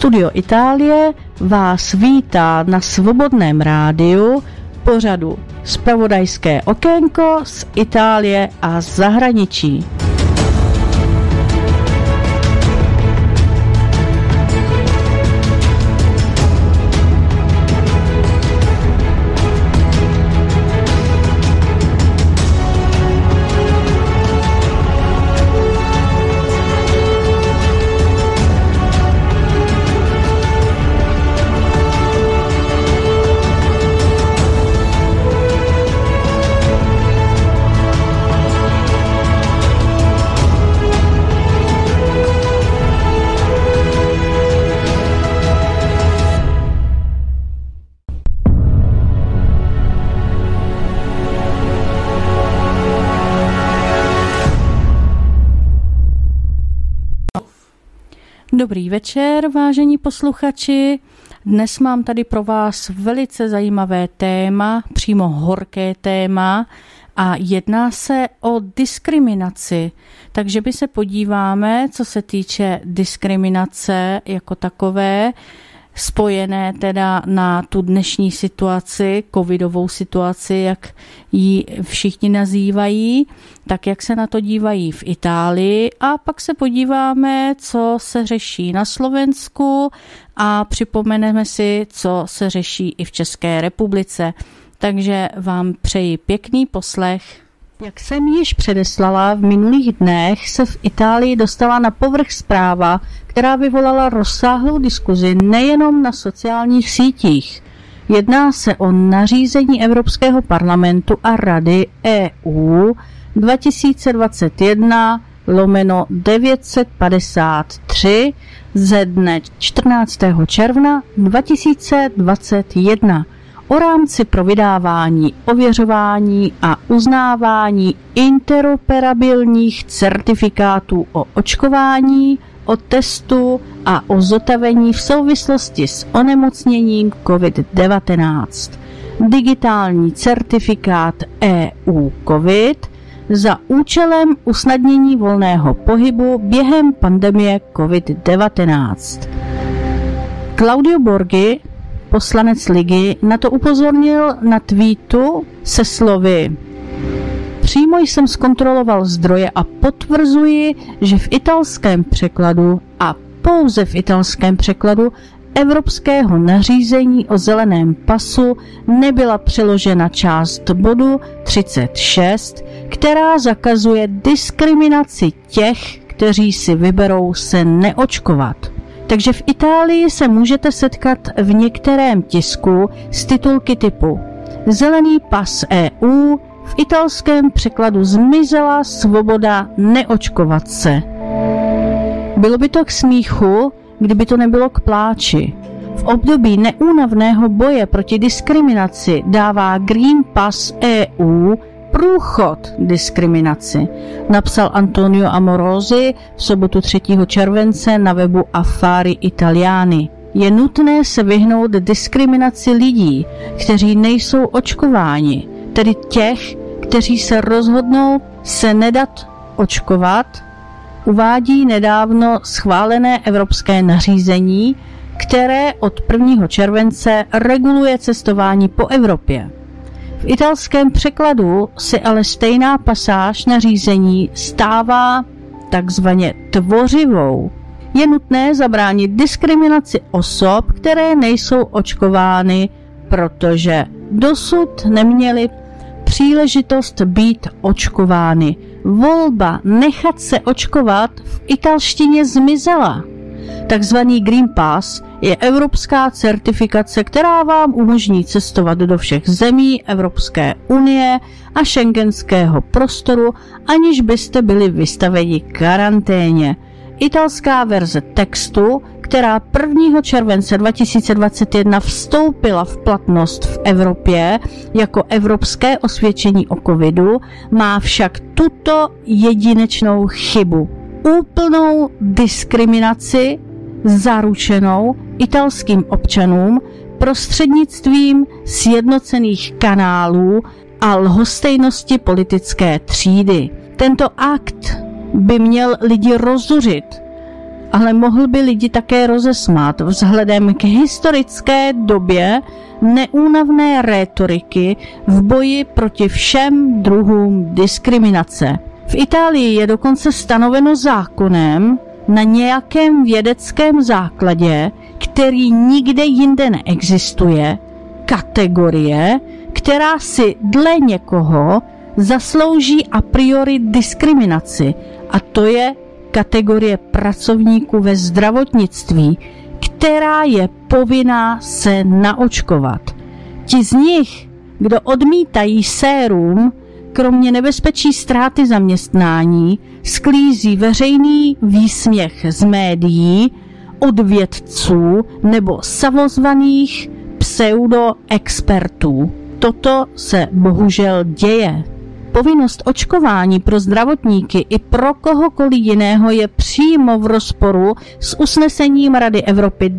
Studio Itálie vás vítá na Svobodném rádiu pořadu Zpravodajské okénko z Itálie a zahraničí. Dobrý večer, vážení posluchači. Dnes mám tady pro vás velice zajímavé téma, přímo horké téma, a jedná se o diskriminaci. Takže my se podíváme, co se týče diskriminace jako takové, spojené teda na tu dnešní situaci, covidovou situaci, jak ji všichni nazývají, tak jak se na to dívají v Itálii, a pak se podíváme, co se řeší na Slovensku a připomeneme si, co se řeší i v České republice. Takže vám přeji pěkný poslech. Jak jsem již předeslala, v minulých dnech se v Itálii dostala na povrch zpráva, která vyvolala rozsáhlou diskuzi nejenom na sociálních sítích. Jedná se o nařízení Evropského parlamentu a Rady EU 2021/953 ze dne 14. června 2021 o rámci pro vydávání, ověřování a uznávání interoperabilních certifikátů o očkování, o testu a o zotavení v souvislosti s onemocněním COVID-19. Digitální certifikát EU COVID za účelem usnadnění volného pohybu během pandemie COVID-19. Claudio Borghi, poslanec Ligy, na to upozornil na tweetu se slovy: Přímo jsem zkontroloval zdroje a potvrzuji, že v italském překladu a pouze v italském překladu evropského nařízení o zeleném pasu nebyla přeložena část bodu 36, která zakazuje diskriminaci těch, kteří si vyberou se neočkovat. Takže v Itálii se můžete setkat v některém tisku s titulky typu Zelený pas EU, v italském překladu zmizela svoboda neočkovat se. Bylo by to k smíchu, kdyby to nebylo k pláči. V období neúnavného boje proti diskriminaci dává Green Pass EU průchod diskriminaci, napsal Antonio Amorosi v sobotu 3. července na webu Affari Italiani. Je nutné se vyhnout diskriminaci lidí, kteří nejsou očkováni, tedy těch, kteří se rozhodnou se nedat očkovat, uvádí nedávno schválené evropské nařízení, které od 1. července reguluje cestování po Evropě. V italském překladu se ale stejná pasáž nařízení stává takzvaně tvořivou. Je nutné zabránit diskriminaci osob, které nejsou očkovány, protože dosud neměly příležitost být očkovány. Volba nechat se očkovat v italštině zmizela. Takzvaný Green Pass je evropská certifikace, která vám umožní cestovat do všech zemí Evropské unie a schengenského prostoru, aniž byste byli vystaveni karanténě. Italská verze textu, která 1. července 2021 vstoupila v platnost v Evropě jako evropské osvědčení o covidu, má však tuto jedinečnou chybu. Úplnou diskriminaci zaručenou italským občanům prostřednictvím sjednocených kanálů a lhostejnosti politické třídy. Tento akt by měl lidi rozzuřit ale mohl by lidi také rozesmát vzhledem k historické době neúnavné rétoriky v boji proti všem druhům diskriminace. V Itálii je dokonce stanoveno zákonem na nějakém vědeckém základě, který nikde jinde neexistuje, kategorie, která si dle někoho zaslouží a priori diskriminaci, a to je kategorie pracovníků ve zdravotnictví, která je povinná se naočkovat. Ti z nich, kdo odmítají sérum, kromě nebezpečí ztráty zaměstnání, sklízí veřejný výsměch z médií, od vědců nebo samozvaných pseudoexpertů. Toto se bohužel děje. Povinnost očkování pro zdravotníky i pro kohokoliv jiného je přímo v rozporu s usnesením Rady Evropy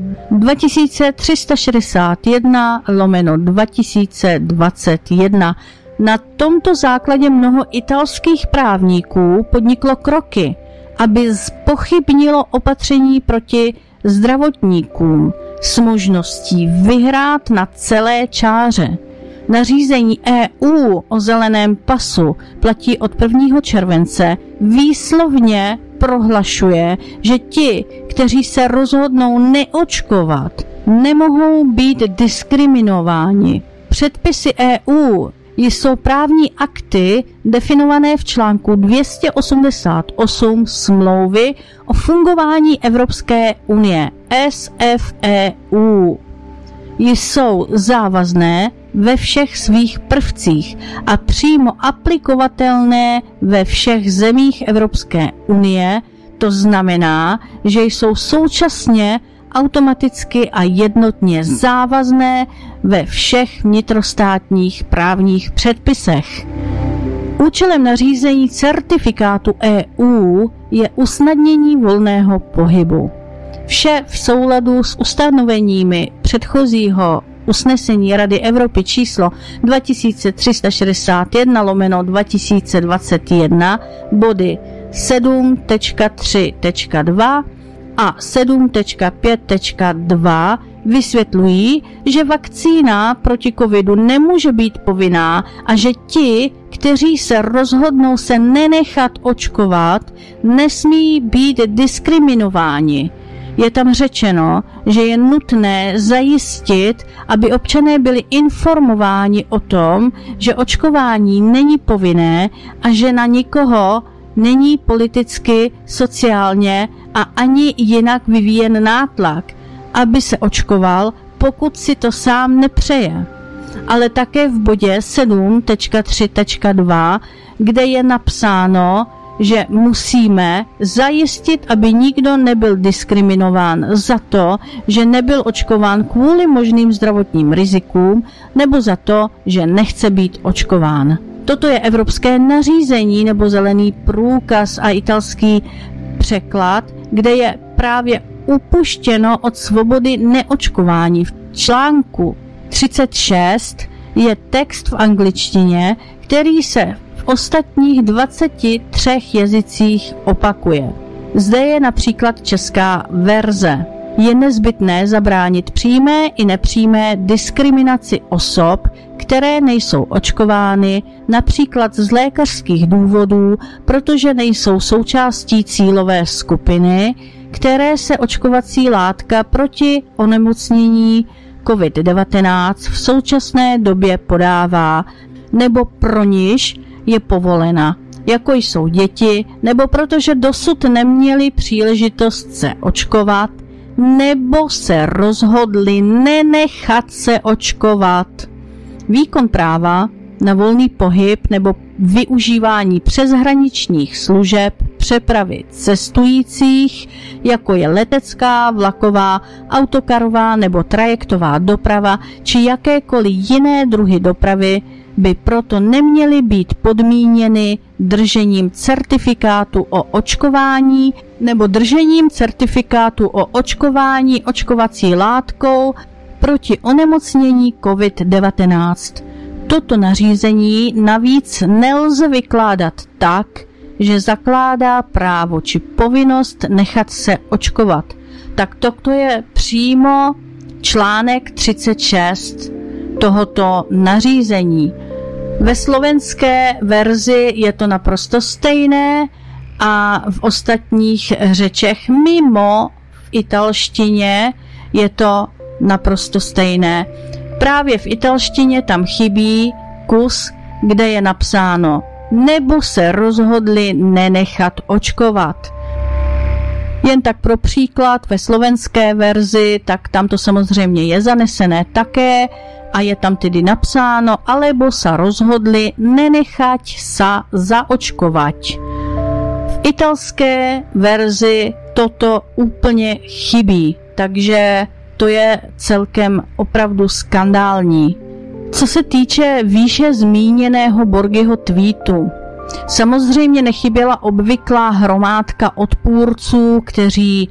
2361/2021. Na tomto základě mnoho italských právníků podniklo kroky, aby zpochybnilo opatření proti zdravotníkům s možností vyhrát na celé čáře. Nařízení EU o zeleném pasu platí od 1. července, výslovně prohlašuje, že ti, kteří se rozhodnou neočkovat, nemohou být diskriminováni. Předpisy EU jsou právní akty definované v článku 288 Smlouvy o fungování Evropské unie SFEU. Jsou závazné ve všech svých prvcích a přímo aplikovatelné ve všech zemích Evropské unie, to znamená, že jsou současně automaticky a jednotně závazné ve všech vnitrostátních právních předpisech. Účelem nařízení certifikátu EU je usnadnění volného pohybu. Vše v souladu s ustanoveními předchozího usnesení Rady Evropy číslo 2361/2021 body 7.3.2 a 7.5.2 vysvětlují, že vakcína proti covidu nemůže být povinná a že ti, kteří se rozhodnou se nenechat očkovat, nesmí být diskriminováni. Je tam řečeno, že je nutné zajistit, aby občané byli informováni o tom, že očkování není povinné a že na nikoho není politicky, sociálně a ani jinak vyvíjen nátlak, aby se očkoval, pokud si to sám nepřeje. Ale také v bodě 7.3.2, kde je napsáno, že musíme zajistit, aby nikdo nebyl diskriminován za to, že nebyl očkován kvůli možným zdravotním rizikům nebo za to, že nechce být očkován. Toto je evropské nařízení nebo zelený průkaz a italský překlad, kde je právě upuštěno od svobody neočkování. V článku 36 je text v angličtině, který se v ostatních 23 jazycích opakuje. Zde je například česká verze. Je nezbytné zabránit přímé i nepřímé diskriminaci osob, které nejsou očkovány, například z lékařských důvodů, protože nejsou součástí cílové skupiny, které se očkovací látka proti onemocnění COVID-19 v současné době podává, nebo pro niž je povolena, jako jsou děti, nebo protože dosud neměli příležitost se očkovat, nebo se rozhodli nenechat se očkovat. Výkon práva na volný pohyb nebo využívání přeshraničních služeb přepravy cestujících, jako je letecká, vlaková, autokarová nebo trajektová doprava či jakékoliv jiné druhy dopravy, by proto neměly být podmíněny držením certifikátu o očkování nebo držením certifikátu o očkování očkovací látkou proti onemocnění COVID-19. Toto nařízení navíc nelze vykládat tak, že zakládá právo či povinnost nechat se očkovat. Tak toto je přímo článek 36 tohoto nařízení. Ve slovenské verzi je to naprosto stejné a v ostatních řečech mimo v italštině je to naprosto stejné. Právě v italštině tam chybí kus, kde je napsáno nebo se rozhodli nenechat očkovat. Jen tak pro příklad, ve slovenské verzi, tak tam to samozřejmě je zanesené také a je tam tedy napsáno, alebo sa rozhodli nenechať sa zaočkovať. V italské verzi toto úplně chybí, takže to je celkem opravdu skandální. Co se týče výše zmíněného Borghiho tweetu, samozřejmě nechyběla obvyklá hromádka odpůrců, kteří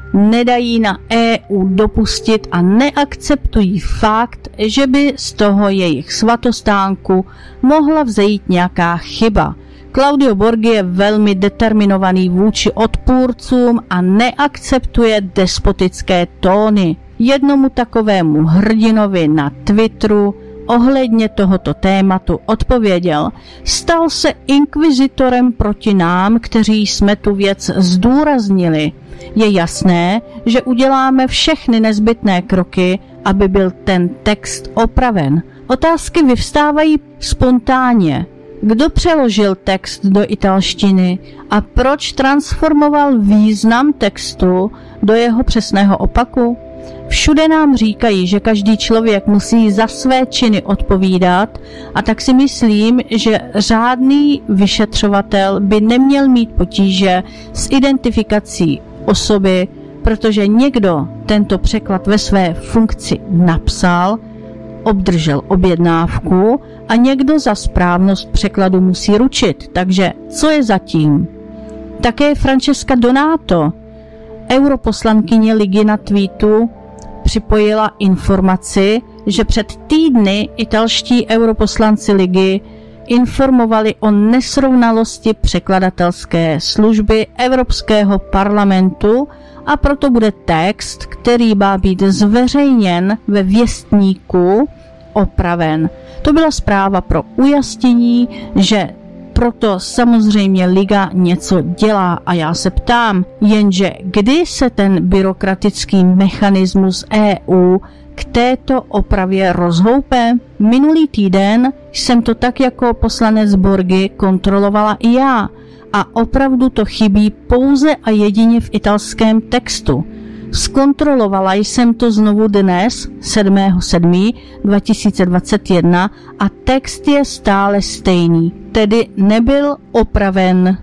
nedají na EU dopustit a neakceptují fakt, že by z toho jejich svatostánku mohla vzejít nějaká chyba. Claudio Borghi je velmi determinovaný vůči odpůrcům a neakceptuje despotické tóny. Jednomu takovému hrdinovi na Twitteru ohledně tohoto tématu odpověděl: stal se inkvizitorem proti nám, kteří jsme tu věc zdůraznili. Je jasné, že uděláme všechny nezbytné kroky, aby byl ten text opraven. Otázky vyvstávají spontánně. Kdo přeložil text do italštiny a proč transformoval význam textu do jeho přesného opaku? Všude nám říkají, že každý člověk musí za své činy odpovídat, a tak si myslím, že řádný vyšetřovatel by neměl mít potíže s identifikací osoby, protože někdo tento překlad ve své funkci napsal, obdržel objednávku a někdo za správnost překladu musí ručit. Takže co je zatím? Také Francesca Donato, europoslankyně Ligy, na tweetu připojila informaci, že před týdny italští europoslanci Ligy informovali o nesrovnalosti překladatelské služby Evropského parlamentu a proto bude text, který má být zveřejněn ve věstníku, opraven. To byla zpráva pro ujasnění, že proto samozřejmě Liga něco dělá a já se ptám, jenže kdy se ten byrokratický mechanismus EU k této opravě rozhoupe? Minulý týden jsem to tak jako poslanec Borghi kontrolovala i já a opravdu to chybí pouze a jedině v italském textu. Zkontrolovala jsem to znovu dnes, 7.7.2021, a text je stále stejný, tedy nebyl opraven.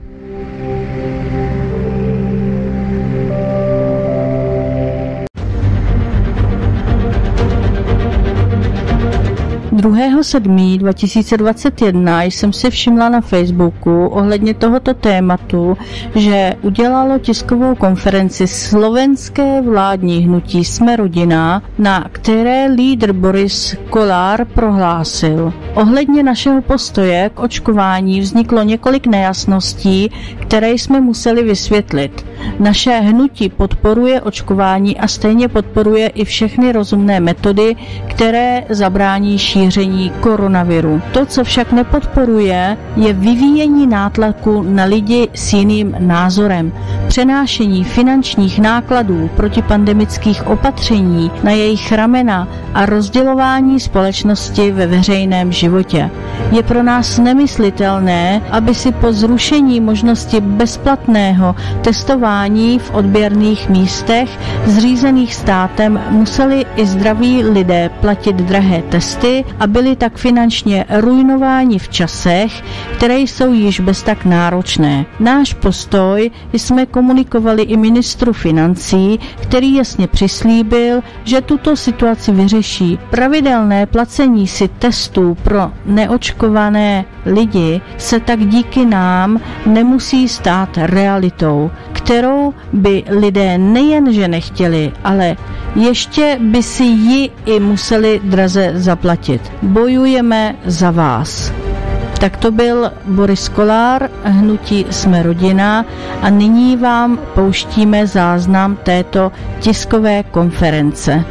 Druhého 7.2021 jsem si všimla na Facebooku ohledně tohoto tématu, že udělalo tiskovou konferenci slovenské vládní hnutí Jsme rodina, na které lídr Boris Kolár prohlásil: ohledně našeho postoje k očkování vzniklo několik nejasností, které jsme museli vysvětlit. Naše hnutí podporuje očkování a stejně podporuje i všechny rozumné metody, které zabrání šíření koronaviru. To, co však nepodporuje, je vyvíjení nátlaku na lidi s jiným názorem, přenášení finančních nákladů protipandemických opatření na jejich ramena a rozdělování společnosti ve veřejném životě. Je pro nás nemyslitelné, aby si po zrušení možnosti bezplatného testování v odběrných místech zřízených státem museli i zdraví lidé platit drahé testy a byli tak finančně ruinováni v časech, které jsou již bez tak náročné. Náš postoj jsme komunikovali i ministru financí, který jasně přislíbil, že tuto situaci vyřeší. Pravidelné placení si testů pro neočkované lidi se tak díky nám nemusí stát realitou, kterou by lidé nejenže nechtěli, ale ještě by si ji i museli draze zaplatit. Bojujeme za vás. Tak to byl Boris Kolár, hnutí Jsme rodina, a nyní vám pouštíme záznam této tiskové konference.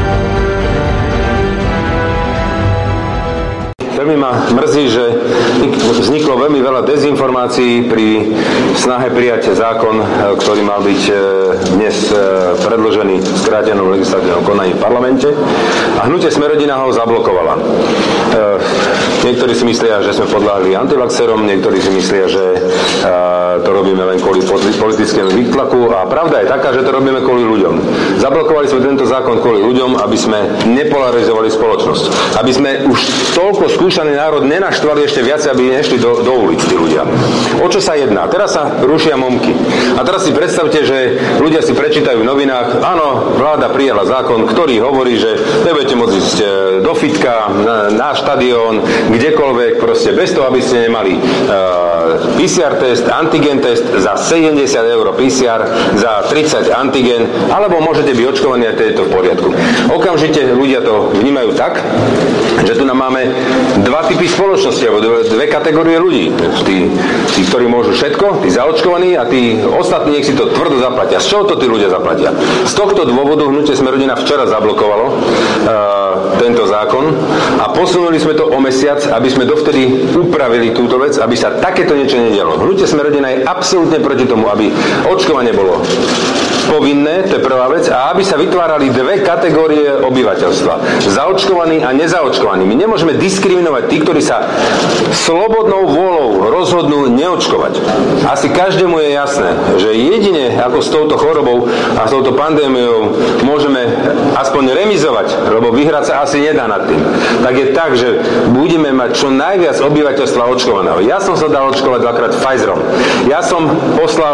Veľmi ma mrzí, že vzniklo veľmi veľa dezinformácií pri snahe prijať zákon, ktorý mal byť dnes predložený v skrátenom legislatívnom konaní v parlamente, a hnutie Sme rodina ho zablokovala. Niektorí si myslia, že sme podľahli antivaxerom, niektorí si myslia, že to robíme len kvôli politickému výtlaku, a pravda je taká, že to robíme kvôli ľuďom. Zablokovali sme tento zákon kvôli ľuďom, aby sme nepolarizovali spoločnosť. Aby sme už toľko skúšaný národ nenaštvali ešte viac, aby nešli do ulic tí ľudia. O čo sa jedná? Teraz sa rušia momky. A teraz si predstavte, že ľudia si prečítajú v novinách, áno, vláda prijala zákon, ktorý hovorí, že nebudete môcť ísť do fitka, na štadión, kdekoľvek, proste bez toho, aby ste nemali PCR test, antigen test za 70 € PCR, za 30 antigen, alebo môžete byť očkovaní, a to je to v poriadku. Okamžite ľudia to vnímajú tak, že tu nám máme dva typy spoločnosti, alebo dve kategórie ľudí. Tí, ktorí môžu všetko, tí zaočkovaní, a tí ostatní, nech si to tvrdo zaplatia. Z čoho to tí ľudia zaplatia? Z tohto dôvodu hnutie Sme rodina včera zablokovalo tento zákon a posunuli sme to o mesiac, aby sme dovtedy upravili túto vec, aby sa takéto niečo nedialo. Hnutie Sme rodina je absolútne proti tomu, aby očkovanie bolo povinné, to je prvá vec, a aby sa vytvárali dve kategórie obyvateľstva. Zaočkovaní a nezaočkovaní. My nemôžeme diskriminovať tí, ktorí sa slobodnou vôľou rozhodnú neočkovať. Asi každému je jasné, že jedine ako s touto chorobou a s touto pandémiou môžeme aspoň remizovať, lebo vyhrať sa asi nedá nad tým. Tak je tak, že budeme mať čo najviac obyvateľstva očkovaného. Ja som sa dal očkovať dvakrát Pfizerom. Ja som poslal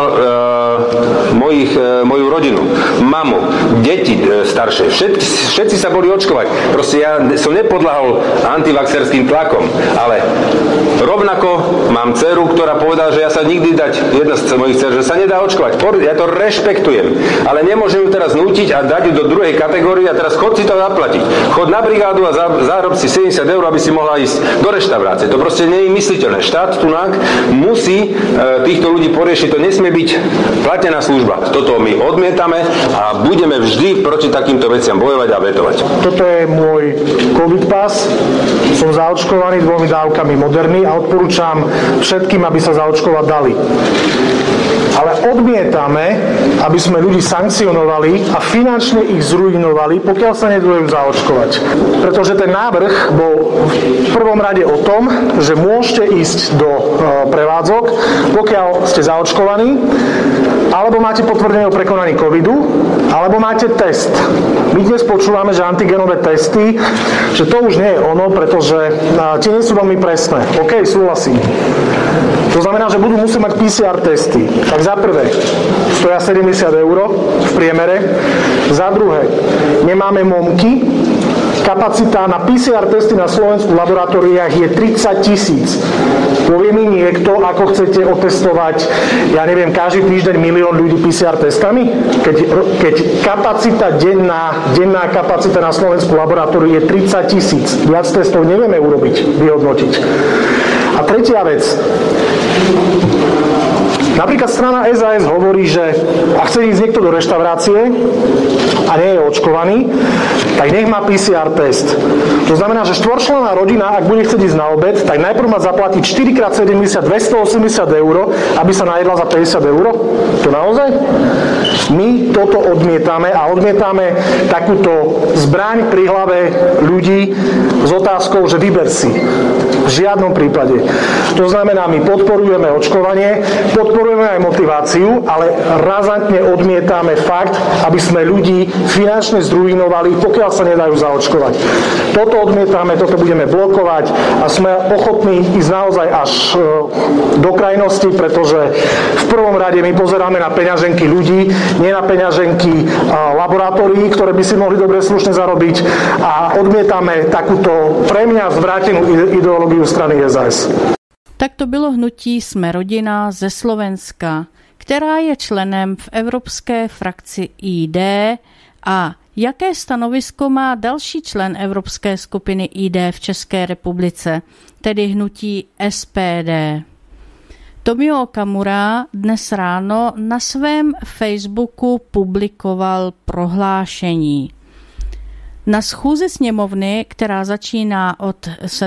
moju rodinu, mamu, deti staršie. Všetci sa boli očkovať. Proste ja som nepodľahol antivaxerským tlakom, ale rovnako mám dceru, ktorá povedala, že ja sa nikdy jedna z mojich dcer, že sa nedá očkovať. Ja to rešpektujem, ale nemôžem ju teraz nútiť a dať ju do druhej kategórie a teraz chod si to zaplatiť. Chod na brigádu a zárob si 70 €, aby si mohla ísť do reštaurácie. To proste nie je mysliteľné. Štát tunák musí týchto ľudí poriešiť. To nesmie byť platená služba. Toto my odmietame a budeme vždy proti takýmto veciam bojovať a vetovať. Toto je môj COVID pas. Som zaočkovaný 2 dávkami Moderny a odporúčam všetkým, aby sa zaočkovať dali. Ale odmietame, aby sme ľudí sankcionovali a finančne ich zrujnovali, pokiaľ sa nedajú zaočkovať. Pretože ten návrh bol v prvom rade o tom, že môžete ísť do prevádzok, pokiaľ ste zaočkovaní, alebo máte potvrdenie o prekonaní covidu, alebo máte test. My dnes počúvame, že antigenové testy, že to už nie je ono, pretože tie nie sú veľmi presné. OK, súhlasím. To znamená, že budú musieť mať PCR testy. Tak za prvé, stoja 70 € v priemere. Za druhé, nemáme momky. Kapacita na PCR testy na Slovensku v laboratóriách je 30 000. Povie mi niekto, ako chcete otestovať, ja neviem, každý týždeň 1 000 000 ľudí PCR testami? Keď kapacita, denná kapacita na Slovensku v laboratóriu je 30 000. Viac testov nevieme urobiť, vyhodnotiť. A tretia vec. Napríklad strana SAS hovorí, že ak chce ísť niekto do reštaurácie a nie je očkovaný, tak nech má PCR test. To znamená, že štvorčlenná rodina, ak bude chcieť ísť na obed, tak najprv má zaplatiť 4x70, 280 €, aby sa najedla za 50 €. To naozaj? My toto odmietame a odmietame takúto zbraň pri hlave ľudí s otázkou, že vyber si. V žiadnom prípade. To znamená, my podporujeme očkovanie, podporujeme aj motiváciu, ale razantne odmietame fakt, aby sme ľudí finančne zrujnovali, pokiaľ sa nedajú zaočkovať. Toto odmietame, toto budeme blokovať a sme ochotní ísť naozaj až do krajnosti, pretože v prvom rade my pozeráme na peňaženky ľudí, nie na peňaženky laboratórií, ktoré by si mohli dobre slušne zarobiť, a odmietame takúto pre mňa zvrátenú ideológiu strany SAS. Tak to bylo hnutí Jsme rodina ze Slovenska, která je členem v evropské frakci ID A jaké stanovisko má další člen Evropské skupiny ID v České republice, tedy hnutí SPD? Tomio Okamura dnes ráno na svém Facebooku publikoval prohlášení. Na schůzi sněmovny, která začíná od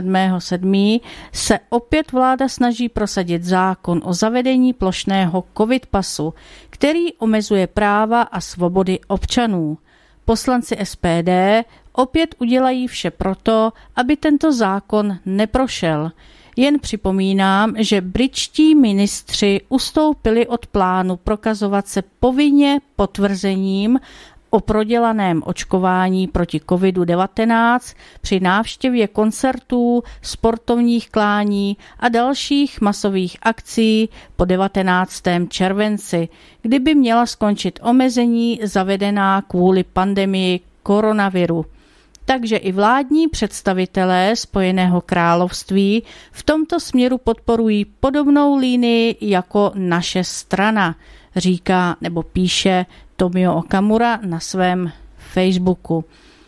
7.7., se opět vláda snaží prosadit zákon o zavedení plošného covid pasu, který omezuje práva a svobody občanů. Poslanci SPD opět udělají vše proto, aby tento zákon neprošel. Jen připomínám, že britští ministři ustoupili od plánu prokazovat se povinně potvrzením o prodělaném očkování proti COVID-19 při návštěvě koncertů, sportovních klání a dalších masových akcí po 19. červenci, kdy by měla skončit omezení zavedená kvůli pandemii koronaviru. Takže i vládní představitelé Spojeného království v tomto směru podporují podobnou linii jako naše strana, říká nebo píše Tomio Okamura na svém Facebooku.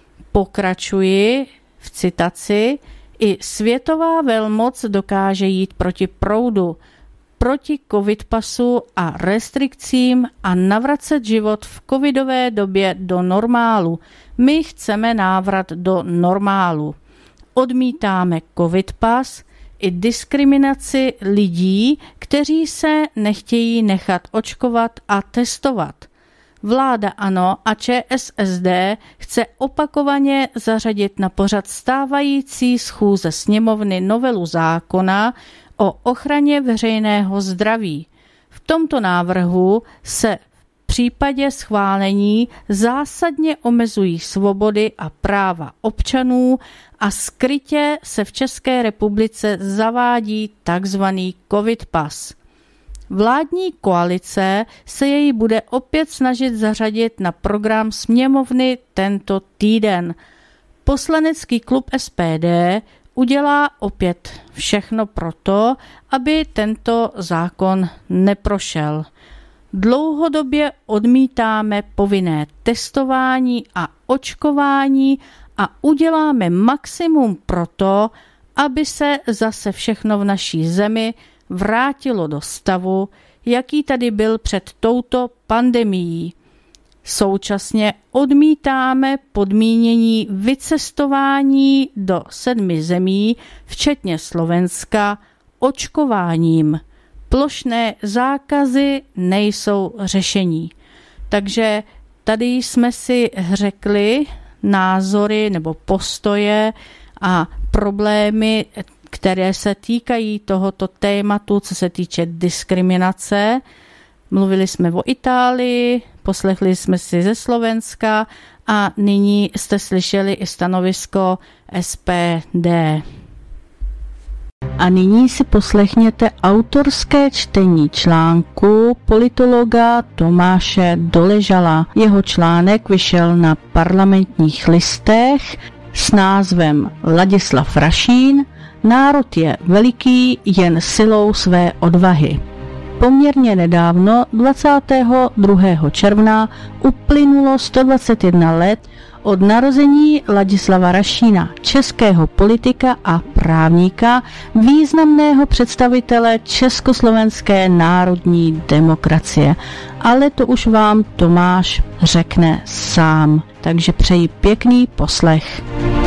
Pokračuji v citaci. I světová velmoc dokáže jít proti proudu, proti covid pasu a restrikcím a navracet život v covidové době do normálu. My chceme návrat do normálu. Odmítáme covid pas i diskriminaci lidí, kteří se nechtějí nechat očkovat a testovat. Vláda ANO a ČSSD chce opakovaně zařadit na pořad stávající schůze sněmovny novelu zákona o ochraně veřejného zdraví. V tomto návrhu se v případě schválení zásadně omezují svobody a práva občanů a skrytě se v České republice zavádí takzvaný covid pas. Vládní koalice se jej bude opět snažit zařadit na program sněmovny tento týden. Poslanecký klub SPD udělá opět všechno proto, aby tento zákon neprošel. Dlouhodobě odmítáme povinné testování a očkování a uděláme maximum proto, aby se zase všechno v naší zemi vrátilo do stavu, jaký tady byl před touto pandemií. Současně odmítáme podmínění vycestování do 7 zemí, včetně Slovenska, očkováním. Plošné zákazy nejsou řešení. Takže tady jsme si řekli názory nebo postoje a problémy, které se týkají tohoto tématu, co se týče diskriminace. Mluvili jsme o Itálii, poslechli jsme si ze Slovenska a nyní jste slyšeli i stanovisko SPD. A nyní si poslechněte autorské čtení článku politologa Tomáše Doležala. Jeho článek vyšel na Parlamentních listech s názvem Ladislav Rašín. Národ je veliký jen silou své odvahy. Poměrně nedávno, 22. června, uplynulo 121 let od narození Ladislava Rašína, českého politika a právníka, významného představitele československé národní demokracie. Ale to už vám Tomáš řekne sám. Takže přeji pěkný poslech.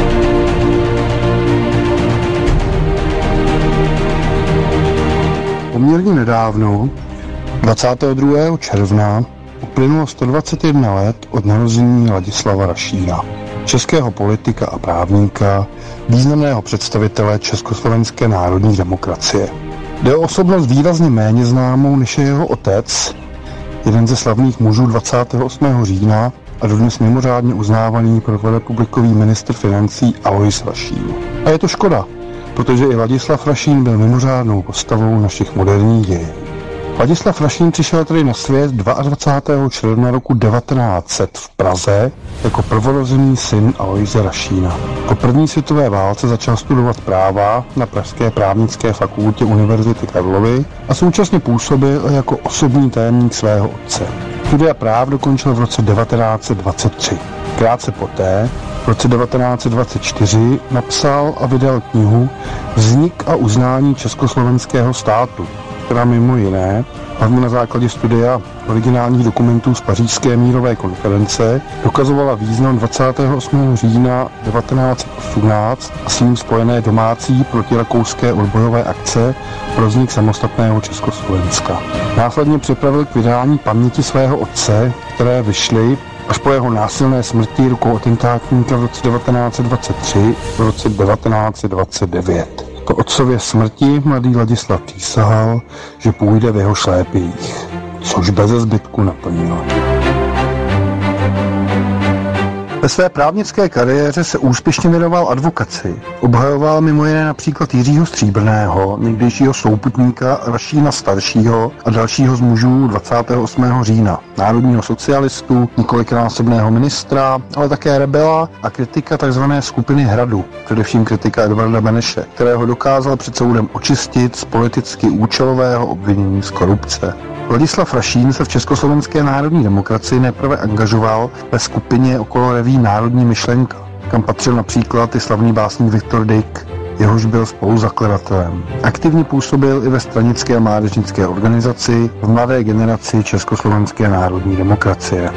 Poměrně nedávno, 22. června, uplynulo 121 let od narození Ladislava Rašína, českého politika a právníka, významného představitele československé národní demokracie. Jde o osobnost výrazně méně známou než je jeho otec, jeden ze slavných mužů 28. října a dodnes mimořádně uznávaný prvorepublikový ministr financí Alois Rašín. A je to škoda, protože i Ladislav Rašín byl mimořádnou postavou našich moderních dějin. Ladislav Rašín přišel tedy na svět 22. června roku 1900 v Praze jako prvorozený syn Aloise Rašína. Po první světové válce začal studovat práva na Pražské právnické fakultě Univerzity Karlovy a současně působil jako osobní tajemník svého otce. Studia práv dokončil v roce 1923. Krátce poté, v roce 1924, napsal a vydal knihu Vznik a uznání československého státu, která mimo jiné, hlavně na základě studia originálních dokumentů z Pařížské mírové konference, dokazovala význam 28. října 1918 a s ním spojené domácí protirakouské odbojové akce pro vznik samostatného Československa. Následně připravil k vydání Paměti svého otce, které vyšly až po jeho násilné smrti rukou atentátníka v roce 1923 v roce 1929. Po otcově smrti mladý Ladislav přísahal, že půjde v jeho šlépějích, což beze zbytku naplnil. Ve své právnické kariéře se úspěšně věnoval advokaci. Obhajoval mimo jiné například Jiřího Stříbrného, někdejšího souputníka Rašína staršího a dalšího z mužů 28. října, národního socialistu, několikanásobného ministra, ale také rebela a kritika tzv. Skupiny Hradu, především kritika Edvarda Beneše, kterého dokázal před soudem očistit z politicky účelového obvinění z korupce. Ladislav Rašín se v Československé národní demokracii nejprve angažoval ve skupině okolo reví Národní myšlenka, kam patřil například i slavný básník Viktor Dyk, jehož byl spoluzakladatelem. Aktivně působil i ve stranické a mládežnické organizaci v mladé generaci Československé národní demokracie.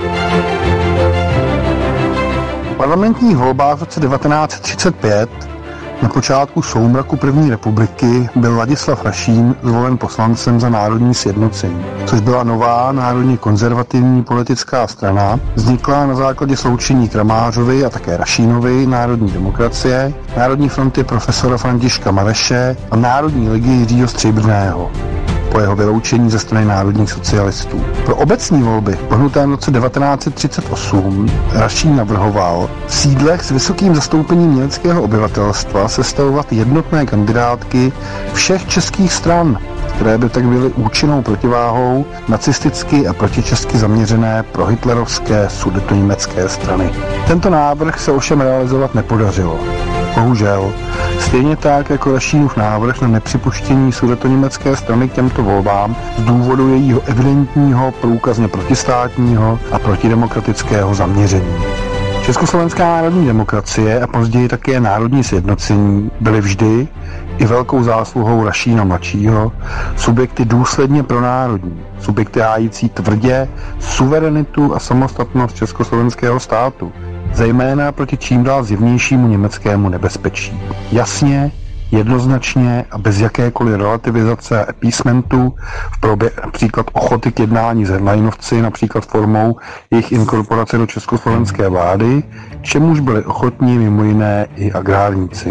V parlamentních volbách v roce 1935 na počátku soumraku první republiky byl Ladislav Rašín zvolen poslancem za Národní sjednocení, což byla nová národně konzervativní politická strana, vzniklá na základě sloučení Kramářovy a také Rašínovy Národní demokracie, Národní fronty profesora Františka Mareše a Národní ligy Jiřího Stříbrného po jeho vyloučení ze strany národních socialistů. Pro obecní volby, pohnuté v roce 1938, Rašín navrhoval v sídlech s vysokým zastoupením německého obyvatelstva sestavovat jednotné kandidátky všech českých stran, které by tak byly účinnou protiváhou nacisticky a protičesky zaměřené prohitlerovské sudetoněmecké strany. Tento návrh se ovšem realizovat nepodařilo. Bohužel, stejně tak jako Rašínův návrh na nepřipuštění sudetoněmecké strany k těmto volbám z důvodu jejího evidentního, průkazně protistátního a protidemokratického zaměření. Československá národní demokracie a později také národní sjednocení byly vždy i velkou zásluhou Rašína mladšího subjekty důsledně pronárodní, subjekty hájící tvrdě suverenitu a samostatnost československého státu, zejména proti čím dál zjevnějšímu německému nebezpečí. Jasně, jednoznačně a bez jakékoliv relativizace a appeasementu v podobě například ochoty k jednání s Hrdlajnovci, například formou jejich inkorporace do československé vlády, čemuž byli ochotní mimo jiné i agrárníci.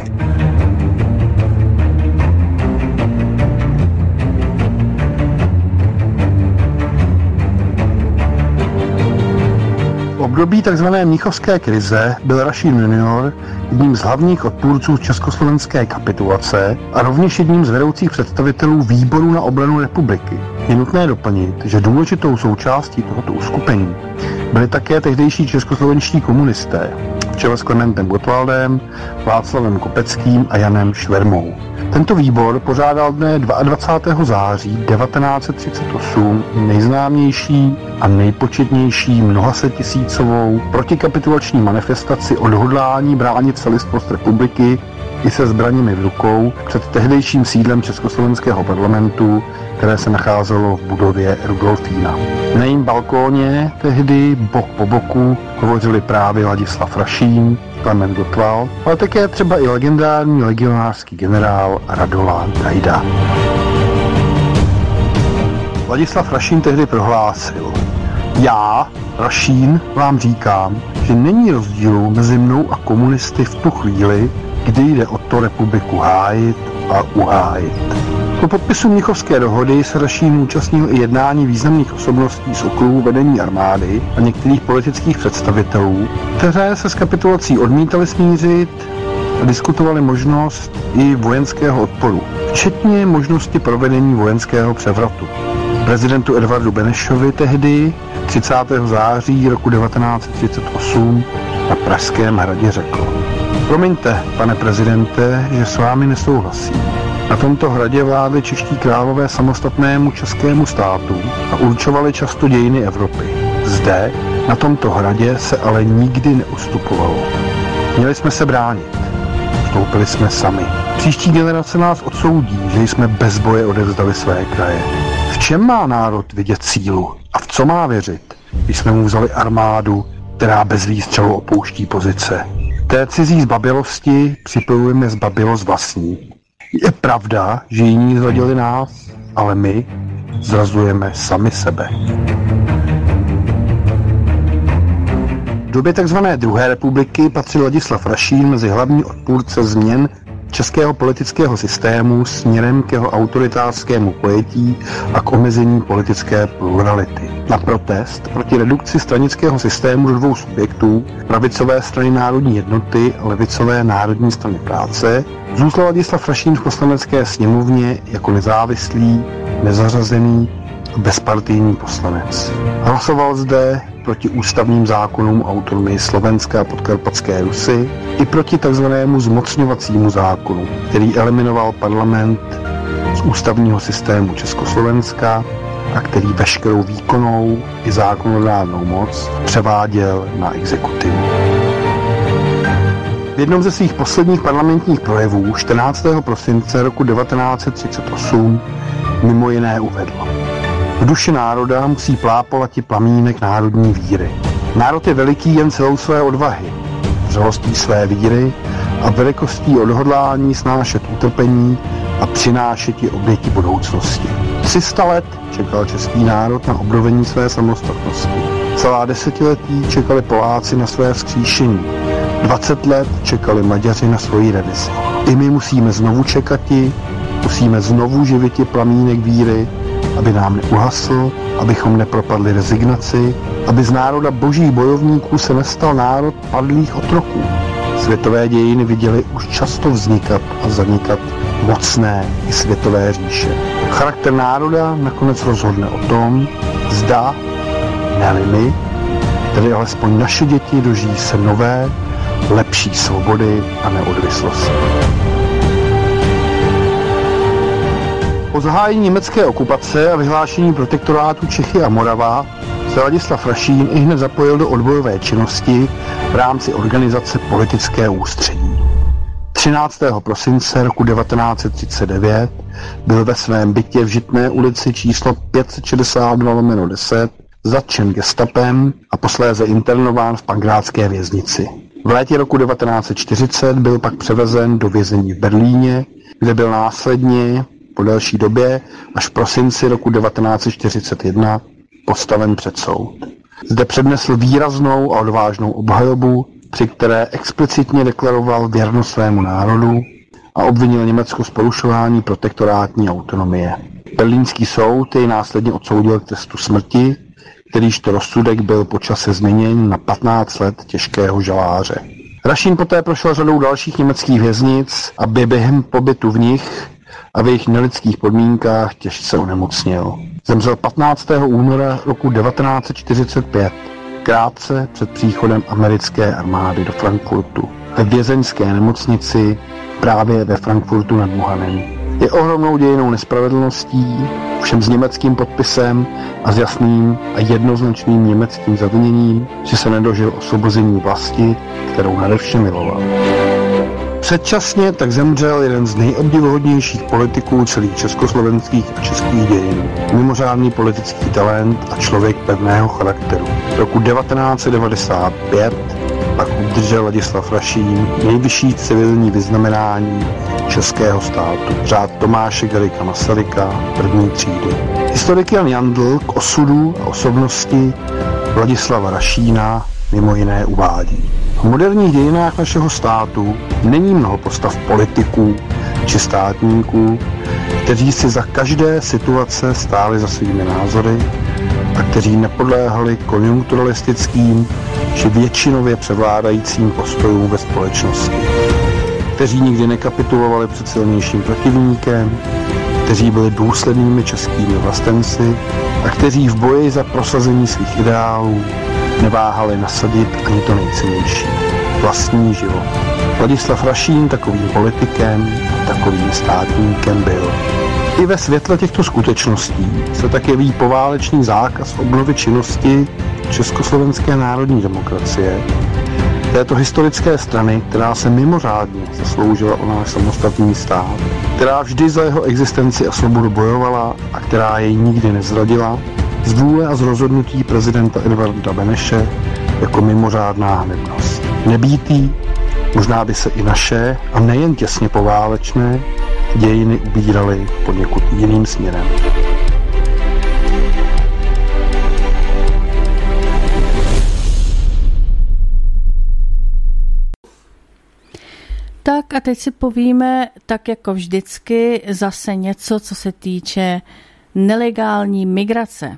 V období tzv. Mnichovské krize byl Rašín junior jedním z hlavních odpůrců československé kapitulace a rovněž jedním z vedoucích představitelů výboru na obranu republiky. Je nutné doplnit, že důležitou součástí tohoto uskupení byli také tehdejší českoslovenští komunisté, v čele s Klementem Gottwaldem, Václavem Kopeckým a Janem Švermou. Tento výbor pořádal dne 22. září 1938 nejznámější a nejpočetnější mnohasettisícovou protikapitulační manifestaci odhodlání bránit celistvost republiky i se zbraněmi v rukou před tehdejším sídlem Československého parlamentu, které se nacházelo v budově Rudolfína. Na jejím balkóně tehdy bok po boku hovořili právě Ladislav Rašín, Klement Gottwald, ale také třeba i legendární legionářský generál Radovan Gajda. Ladislav Rašín tehdy prohlásil: Já, Rašín, vám říkám, že není rozdílu mezi mnou a komunisty v tu chvíli, kdy jde o to republiku hájit a uhájit. Po podpisu Mnichovské dohody se Rašín účastnil i jednání významných osobností z okruhu vedení armády a některých politických představitelů, které se s kapitulací odmítali smířit a diskutovali možnost i vojenského odporu, včetně možnosti provedení vojenského převratu. Prezidentu Edvardu Benešovi tehdy 30. září roku 1938 na Pražském hradě řekl: Promiňte, pane prezidente, že s vámi nesouhlasím. Na tomto hradě vládli čeští králové samostatnému českému státu a určovali často dějiny Evropy. Zde, na tomto hradě, se ale nikdy neustupovalo. Měli jsme se bránit. Vstoupili jsme sami. Příští generace nás odsoudí, že jsme bez boje odevzdali své kraje. V čem má národ vidět sílu a v co má věřit, když jsme mu vzali armádu, která bez výstřelu opouští pozice? Té cizí zbabilosti připojujeme zbabilost vlastní. Je pravda, že jiní zradili nás, ale my zrazujeme sami sebe. V době tzv. Druhé republiky patřil Ladislav Rašín mezi hlavní odpůrce změn českého politického systému směrem k jeho autoritářskému pojetí a k omezení politické plurality. Na protest proti redukci stranického systému do dvou subjektů, pravicové strany Národní jednoty a levicové Národní strany práce, zůstal Ladislav Rašín v poslanecké sněmovně jako nezávislý, nezařazený a bezpartijní poslanec. Hlasoval zde proti ústavním zákonům autonomii Slovenska a Podkarpatské Rusy i proti takzvanému zmocňovacímu zákonu, který eliminoval parlament z ústavního systému Československa a který veškerou výkonnou i zákonodárnou moc převáděl na exekutivu. V jednom ze svých posledních parlamentních projevů 14. prosince roku 1938 mimo jiné uvedl: v duši národa musí plápolati plamínek národní víry. Národ je veliký jen celou své odvahy, vřelostí své víry a velikostí odhodlání snášet utrpení a přinášet oběti budoucnosti. 300 let čekal český národ na obnovení své samostatnosti. Celá desetiletí čekali Poláci na své vzkříšení. 20 let čekali Maďaři na svoji revizi. I my musíme znovu čekati, musíme znovu živiti plamínek víry, aby nám neuhasl, abychom nepropadli rezignaci, aby z národa božích bojovníků se nestal národ padlých otroků. Světové dějiny viděly už často vznikat a zanikat mocné i světové říše. Charakter národa nakonec rozhodne o tom, zda, ne-li my, tedy alespoň naše děti dožijí se nové, lepší svobody a neodvislosti. Po zahájení německé okupace a vyhlášení protektorátu Čechy a Morava se Ladislav Rašín ihned zapojil do odbojové činnosti v rámci organizace Politické ústředí. 13. prosince roku 1939 byl ve svém bytě v Žitné ulici číslo 562/10 zatčen gestapem a posléze internován v Pankrátské věznici. V létě roku 1940 byl pak převezen do vězení v Berlíně, kde byl následně po delší době až v prosinci roku 1941 postaven před soud. Zde přednesl výraznou a odvážnou obhajobu, při které explicitně deklaroval věrnost svému národu a obvinil Německo z porušování protektorátní autonomie. Berlínský soud jej následně odsoudil k trestu smrti, kterýž to rozsudek byl po čase změněn na 15 let těžkého žaláře. Rašín poté prošel řadou dalších německých věznic a během pobytu v nich a v jejich nelidských podmínkách těžce onemocněl. Zemřel 15. února roku 1945, krátce před příchodem americké armády do Frankfurtu, ve vězeňské nemocnici právě ve Frankfurtu nad Mohanem. Je ohromnou dějinou nespravedlností, všem s německým podpisem a s jasným a jednoznačným německým zaviněním, že se nedožil osvobození vlasti, kterou nadevše miloval. Předčasně tak zemřel jeden z nejobdivuhodnějších politiků celých československých a českých dějin, mimořádný politický talent a člověk pevného charakteru. V roku 1995 pak obdržel Ladislav Rašín nejvyšší civilní vyznamenání českého státu, řád Tomáše Garrigua Masaryka první třídy. Historik Jan Jandl k osudu a osobnosti Ladislava Rašína mimo jiné uvádí: v moderních dějinách našeho státu není mnoho postav politiků či státníků, kteří si za každé situace stáli za svými názory a kteří nepodléhali konjunkturalistickým či většinově převládajícím postojům ve společnosti, kteří nikdy nekapitulovali před silnějším protivníkem, kteří byli důslednými českými vlastenci a kteří v boji za prosazení svých ideálů neváhali nasadit ani to nejcennější, vlastní život. Ladislav Rašín takovým politikem a takovým státníkem byl. I ve světle těchto skutečností se tak jeví poválečný zákaz obnovy činnosti Československé národní demokracie, této historické strany, která se mimořádně zasloužila o náš samostatný stát, která vždy za jeho existenci a svobodu bojovala a která jej nikdy nezradila, z vůle a z rozhodnutí prezidenta Edvarda Beneše jako mimořádná hanebnost. Nebýtý, možná by se i naše, a nejen těsně poválečné, dějiny ubíraly poněkud jiným směrem. Tak a teď si povíme, tak jako vždycky, zase něco, co se týče nelegální migrace.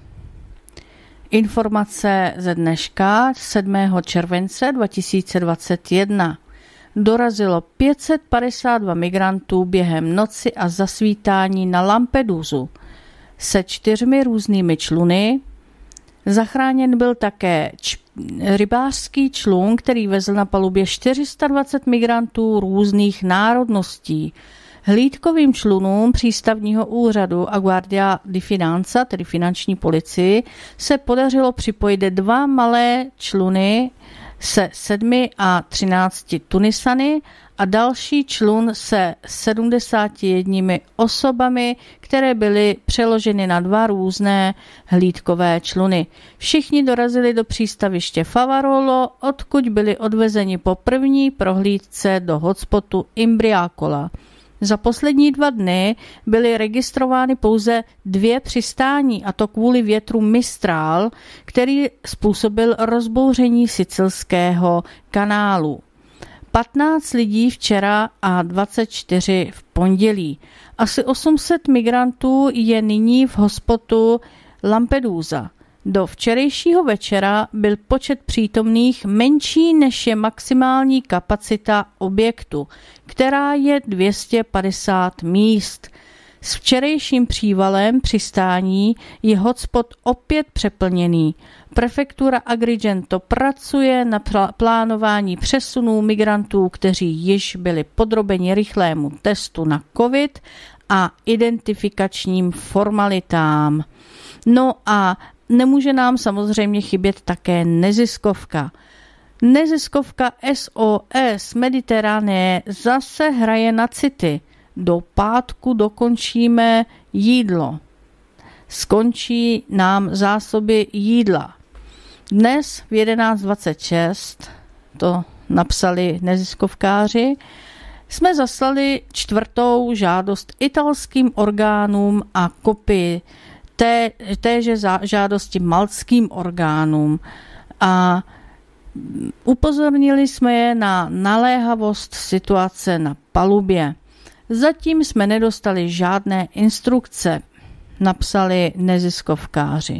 Informace ze dneška 7. července 2021. Dorazilo 552 migrantů během noci a zasvítání na Lampedusu se 4 různými čluny. Zachráněn byl také rybářský člun, který vezl na palubě 420 migrantů různých národností. Hlídkovým člunům přístavního úřadu a Guardia di Finanza, tedy finanční policii, se podařilo připojit 2 malé čluny se 7 a 13 Tunisany a další člun se 71 osobami, které byly přeloženy na 2 různé hlídkové čluny. Všichni dorazili do přístaviště Favarolo, odkud byli odvezeni po první prohlídce do hotspotu Imbriacola. Za poslední 2 dny byly registrovány pouze 2 přistání, a to kvůli větru Mistral, který způsobil rozbouření Sicilského kanálu. 15 lidí včera a 24 v pondělí. Asi 800 migrantů je nyní v hotspotu Lampedusa. Do včerejšího večera byl počet přítomných menší než je maximální kapacita objektu, která je 250 míst. S včerejším přívalem přistání je hotspot opět přeplněný. Prefektura Agrigento pracuje na plánování přesunů migrantů, kteří již byli podrobeni rychlému testu na COVID a identifikačním formalitám. No a nemůže nám samozřejmě chybět také neziskovka. Neziskovka SOS Mediterranee zase hraje na city. Do pátku dokončíme jídlo. Skončí nám zásoby jídla. Dnes v 11:26, to napsali neziskovkáři, jsme zaslali 4. žádost italským orgánům a kopii téže žádosti maltským orgánům a upozornili jsme je na naléhavost situace na palubě. Zatím jsme nedostali žádné instrukce, napsali neziskovkáři.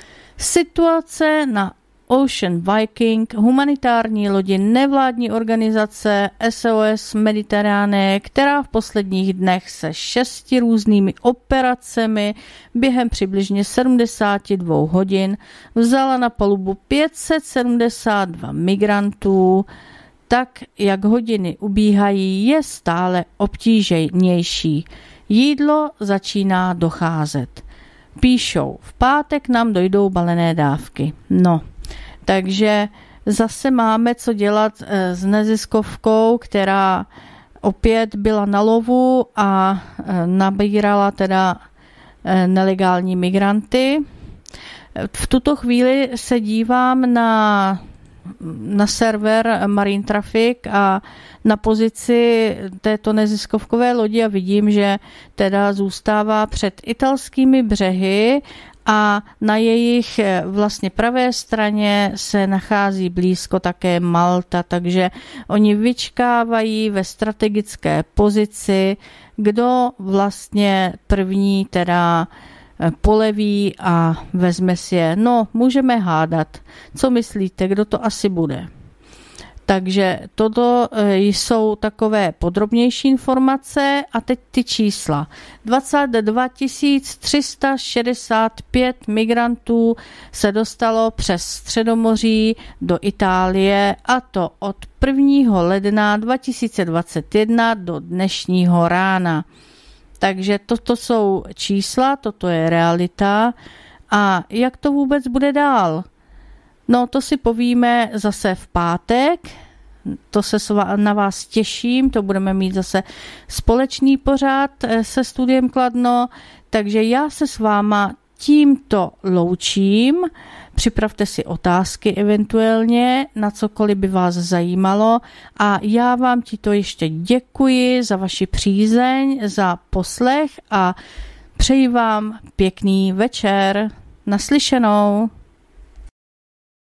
Situace na Ocean Viking, humanitární lodi nevládní organizace SOS Mediterranee, která v posledních dnech se 6 různými operacemi během přibližně 72 hodin vzala na palubu 572 migrantů, tak jak hodiny ubíhají, je stále obtížnější. Jídlo začíná docházet. Píšou, v pátek nám dojdou balené dávky. No, takže zase máme co dělat s neziskovkou, která opět byla na lovu a nabírala teda nelegální migranty. V tuto chvíli se dívám na server Marine Traffic a na pozici této neziskovkové lodi a vidím, že teda zůstává před italskými břehy a na jejich vlastně pravé straně se nachází blízko také Malta, takže oni vyčkávají ve strategické pozici, kdo vlastně první teda poleví a vezme si je. No, můžeme hádat. Co myslíte, kdo to asi bude? Takže toto jsou takové podrobnější informace a teď ty čísla. 22 365 migrantů se dostalo přes Středomoří do Itálie a to od 1. ledna 2021 do dnešního rána. Takže toto jsou čísla, toto je realita. A jak to vůbec bude dál? No, to si povíme zase v pátek. To se na vás těším, to budeme mít zase společný pořad se Studiem Kladno, takže já se s váma tímto loučím. Připravte si otázky eventuálně, na cokoliv by vás zajímalo a já vám tímto ještě děkuji za vaši přízeň, za poslech a přeji vám pěkný večer. Naslyšenou.